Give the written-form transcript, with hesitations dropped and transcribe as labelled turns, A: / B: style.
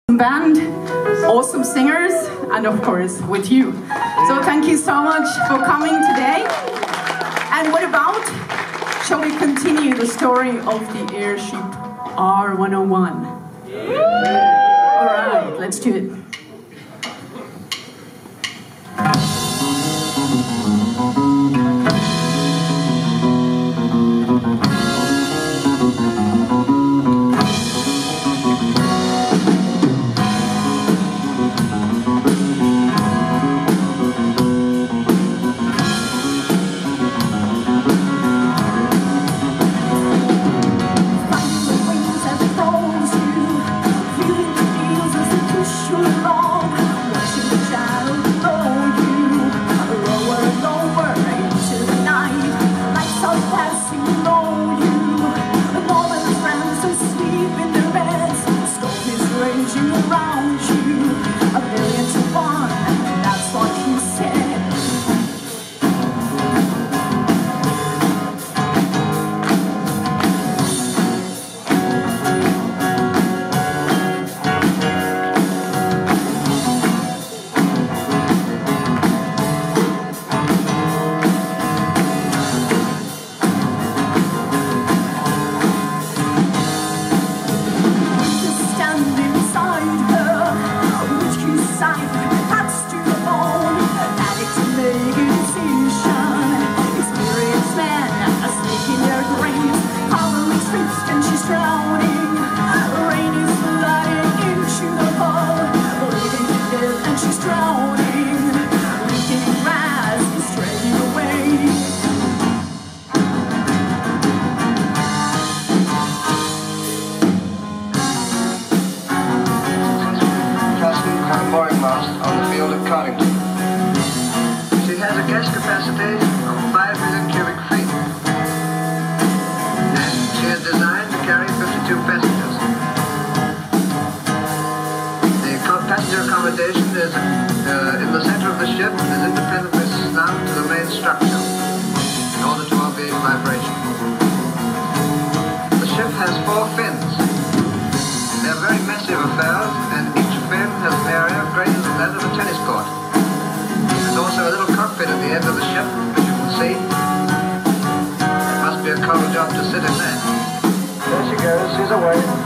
A: band, awesome singers, and of course with you. So thank you so much for coming today. And what about, shall we continue the story of the airship R101? All right, let's do it.
B: On the field of Connington. She has a gas capacity of 5 million cubic feet. And she is designed to carry 52 passengers. The passenger accommodation is in the center of the ship and is independently slung to the main structure in order to obviate vibration. The ship has 4 fins. They are very massive affairs, and each fin has an area greater than that of a tennis court. There's also a little cockpit at the end of the ship, as you can see. It must be a cold job to sit in there. There she goes, she's away.